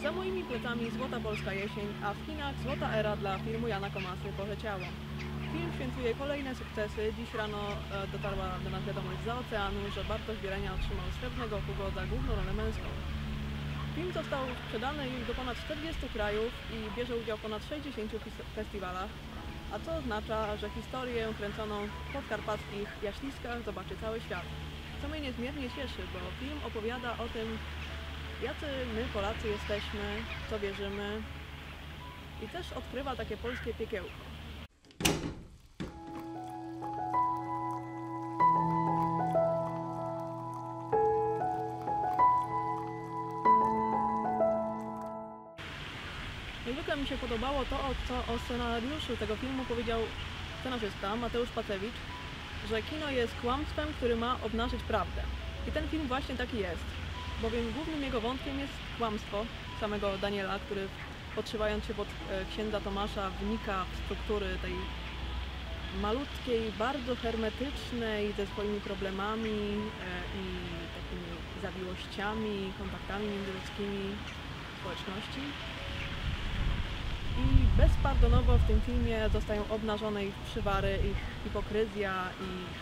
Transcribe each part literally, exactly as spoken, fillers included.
Za moimi plecami złota polska jesień, a w kinach złota era dla filmu Jana Komasy Poleciało. Film świętuje kolejne sukcesy. Dziś rano e, dotarła do nas wiadomość z oceanu, że Bartosz Bielenia otrzymał Srebrnego Hugo za główną rolę męską. Film został sprzedany już do ponad czterdziestu krajów i bierze udział w ponad sześćdziesięciu festiwalach, a co oznacza, że historię kręconą w podkarpackich Jaśliskach zobaczy cały świat. Co mnie niezmiernie cieszy, bo film opowiada o tym, jacy my Polacy jesteśmy, co wierzymy i też odkrywa takie polskie piekiełko. Niezwykle mi się podobało to, co o scenariuszu tego filmu powiedział scenarzysta Mateusz Pacewicz, że kino jest kłamstwem, który ma obnażyć prawdę. I ten film właśnie taki jest, bowiem głównym jego wątkiem jest kłamstwo samego Daniela, który podszywając się pod księdza Tomasza wnika w struktury tej malutkiej, bardzo hermetycznej, ze swoimi problemami i takimi zawiłościami, kontaktami międzyludzkimi społeczności. I bezpardonowo w tym filmie zostają obnażone ich przywary, ich hipokryzja, ich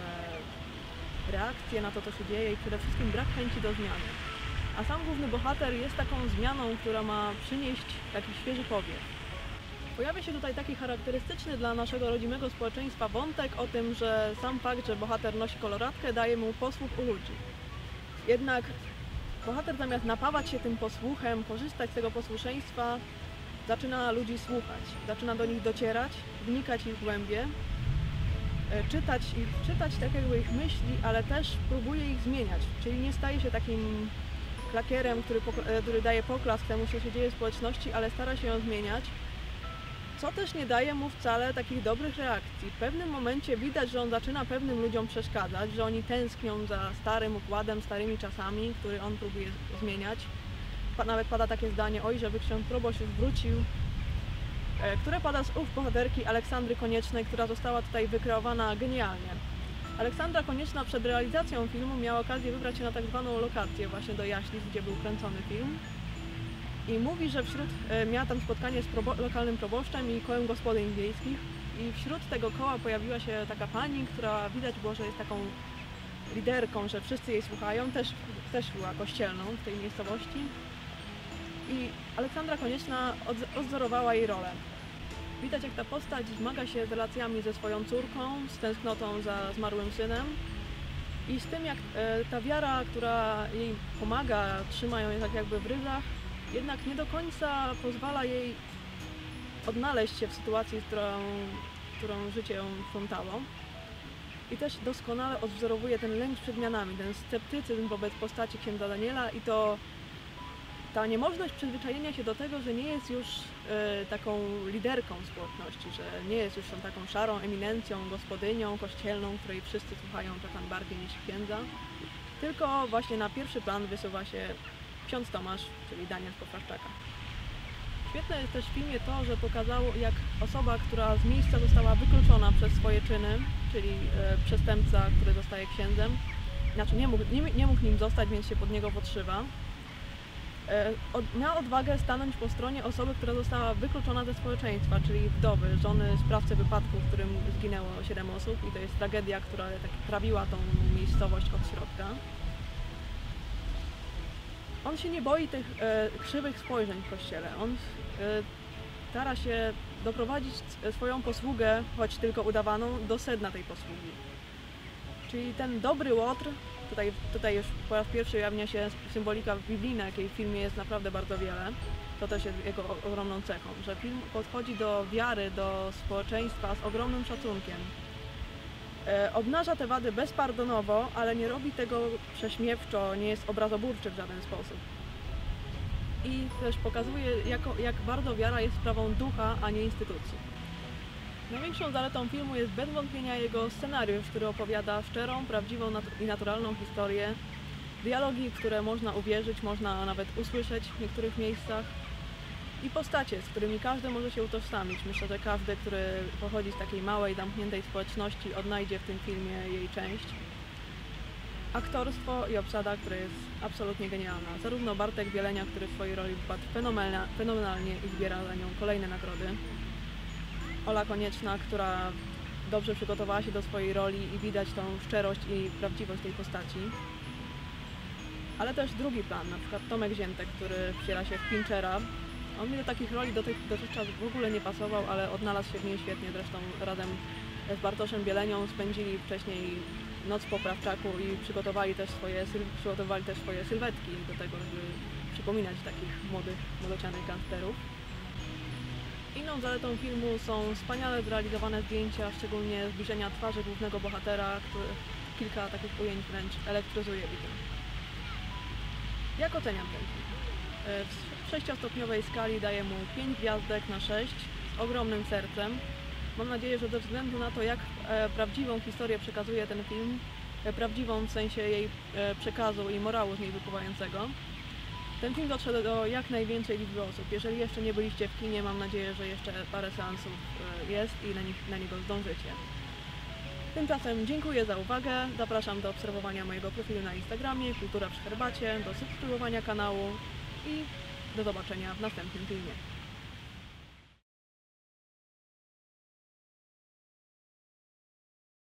e, reakcje na to, co się dzieje i przede wszystkim brak chęci do zmiany. A sam główny bohater jest taką zmianą, która ma przynieść taki świeży powiew. Pojawia się tutaj taki charakterystyczny dla naszego rodzimego społeczeństwa wątek o tym, że sam fakt, że bohater nosi koloratkę, daje mu posłuch u ludzi. Jednak bohater zamiast napawać się tym posłuchem, korzystać z tego posłuszeństwa, zaczyna ludzi słuchać, zaczyna do nich docierać, wnikać w ich głębie, czytać ich, czytać tak jakby ich myśli, ale też próbuje ich zmieniać, czyli nie staje się takim klakierem, który, który daje poklask temu, co się dzieje w społeczności, ale stara się ją zmieniać, co też nie daje mu wcale takich dobrych reakcji. W pewnym momencie widać, że on zaczyna pewnym ludziom przeszkadzać, że oni tęsknią za starym układem, starymi czasami, który on próbuje zmieniać. Nawet pada takie zdanie, oj, żeby ksiądz proboszcz już wrócił, które pada z ust bohaterki Aleksandry Koniecznej, która została tutaj wykreowana genialnie. Aleksandra Konieczna przed realizacją filmu miała okazję wybrać się na tak zwaną lokację właśnie do Jaślic, gdzie był kręcony film. I mówi, że wśród, miała tam spotkanie z probo lokalnym proboszczem i kołem gospodyń wiejskich i wśród tego koła pojawiła się taka pani, która widać było, że jest taką liderką, że wszyscy jej słuchają, też, też była kościelną w tej miejscowości. I Aleksandra Konieczna odzorowała jej rolę. Widać, jak ta postać zmaga się z relacjami ze swoją córką, z tęsknotą za zmarłym synem i z tym, jak e, ta wiara, która jej pomaga, trzyma ją tak jakby w ryzach, jednak nie do końca pozwala jej odnaleźć się w sytuacji, którą, którą życie ją wplątało. I też doskonale odwzorowuje ten lęk przed zmianami, ten sceptycyzm wobec postaci księdza Daniela i to ta niemożność przyzwyczajenia się do tego, że nie jest już e, taką liderką społeczności, że nie jest już tą taką szarą eminencją, gospodynią kościelną, której wszyscy słuchają czasem bardziej niż księdza, tylko właśnie na pierwszy plan wysuwa się ksiądz Tomasz, czyli Daniel z Pofraszczaka. Świetne jest też w filmie to, że pokazało, jak osoba, która z miejsca została wykluczona przez swoje czyny, czyli e, przestępca, który zostaje księdzem, znaczy nie mógł, nie, nie mógł nim zostać, więc się pod niego podszywa, miała odwagę stanąć po stronie osoby, która została wykluczona ze społeczeństwa, czyli wdowy, żony sprawcy wypadku, w którym zginęło siedem osób i to jest tragedia, która tak trawiła tą miejscowość od środka. On się nie boi tych e, krzywych spojrzeń w kościele. On e, stara się doprowadzić swoją posługę, choć tylko udawaną, do sedna tej posługi. Czyli ten dobry łotr, tutaj, tutaj już po raz pierwszy ujawnia się symbolika biblijna, jakiej w filmie jest naprawdę bardzo wiele. To też jest jego ogromną cechą, że film podchodzi do wiary, do społeczeństwa z ogromnym szacunkiem. E, obnaża te wady bezpardonowo, ale nie robi tego prześmiewczo, nie jest obrazoburczy w żaden sposób. I też pokazuje, jako, jak bardzo wiara jest sprawą ducha, a nie instytucji. Największą zaletą filmu jest bez wątpienia jego scenariusz, który opowiada szczerą, prawdziwą i naturalną historię, dialogi, w które można uwierzyć, można nawet usłyszeć w niektórych miejscach i postacie, z którymi każdy może się utożsamić. Myślę, że każdy, który pochodzi z takiej małej, zamkniętej społeczności, odnajdzie w tym filmie jej część. Aktorstwo i obsada, która jest absolutnie genialna. Zarówno Bartek Bielenia, który w swojej roli wpadł fenomenalnie, fenomenalnie i zbiera za nią kolejne nagrody. Ola Konieczna, która dobrze przygotowała się do swojej roli i widać tą szczerość i prawdziwość tej postaci. Ale też drugi plan, na przykład Tomek Ziętek, który wciela się w Pinchera. On mi do takich roli dotychczas w ogóle nie pasował, ale odnalazł się w niej świetnie. Zresztą razem z Bartoszem Bielenią spędzili wcześniej noc po Prawczaku i przygotowali też swoje, przygotowali też swoje sylwetki do tego, żeby przypominać takich młodych, młodocianych gangsterów. Inną zaletą filmu są wspaniale zrealizowane zdjęcia, szczególnie zbliżenia twarzy głównego bohatera, który kilka takich ujęć wręcz elektryzuje widzę. Jak oceniam ten film? W sześciostopniowej skali daję mu pięć gwiazdek na sześć z ogromnym sercem. Mam nadzieję, że ze względu na to, jak e, prawdziwą historię przekazuje ten film, e, prawdziwą w sensie jej e, przekazu i morału z niej wypływającego, ten film dotrze do jak największej liczby osób. Jeżeli jeszcze nie byliście w kinie, mam nadzieję, że jeszcze parę seansów e, jest i na, nich, na niego zdążycie. Tymczasem dziękuję za uwagę, zapraszam do obserwowania mojego profilu na Instagramie Kultura przy herbacie, do subskrybowania kanału i do zobaczenia w następnym filmie.